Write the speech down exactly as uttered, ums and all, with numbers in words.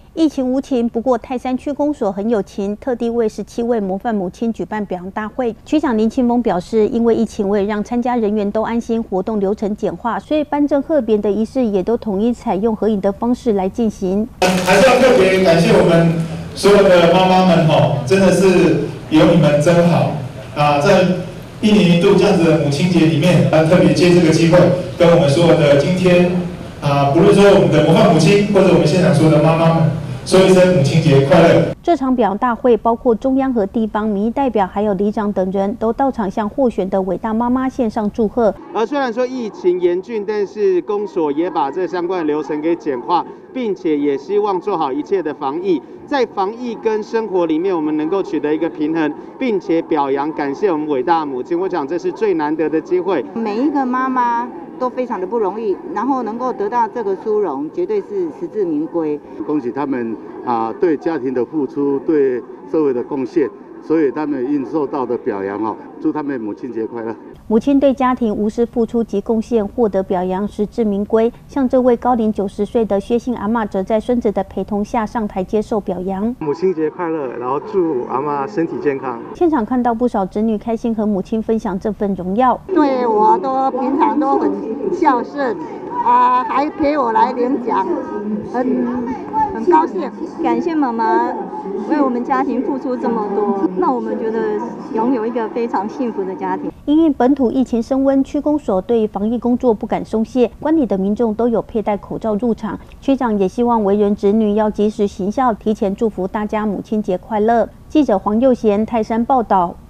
疫情无情，不过泰山区公所很有情，特地为十七位模范母亲举办表扬大会。区长林清峰表示，因为疫情，为了让参加人员都安心，活动流程简化，所以颁证贺匾的仪式也都统一采用合影的方式来进行。 还是要特别感谢我们所有的妈妈们吼，真的是有你们真好啊！在一年一度这样子的母亲节里面，啊，特别借这个机会，跟我们所有的今天啊，不论说我们的模范母亲，或者我们现场所有的妈妈们，说一声母亲节快乐。 这场表扬大会包括中央和地方民意代表，还有里长等人都到场向获选的伟大妈妈献上祝贺。 而虽然说疫情严峻，但是公所也把这相关的流程给简化，并且也希望做好一切的防疫。在防疫跟生活里面，我们能够取得一个平衡，并且表扬感谢我们伟大的母亲。我想这是最难得的机会。 每一个妈妈都非常的不容易，然后能够得到这个殊荣，绝对是实至名归。 恭喜他们啊，对家庭的付出，对社会的贡献，所以他们应受到的表扬哦，祝他们母亲节快乐。 母亲对家庭无私付出及贡献，获得表扬，实至名归。像这位高龄九十岁的薛姓阿嬷，则在孙子的陪同下上台接受表扬。 母亲节快乐，然后祝阿嬷身体健康。 现场看到不少子女开心和母亲分享这份荣耀， 对我都平常都很孝顺啊，还陪我来领奖，很很高兴。 感谢妈妈为我们家庭付出这么多，让我们觉得拥有一个非常幸福的家庭。 因应本土疫情升温，区公所对防疫工作不敢松懈，观礼的民众都有佩戴口罩入场。区长也希望为人子女要及时行孝，提前祝福大家母亲节快乐。记者黄佑贤泰山报道。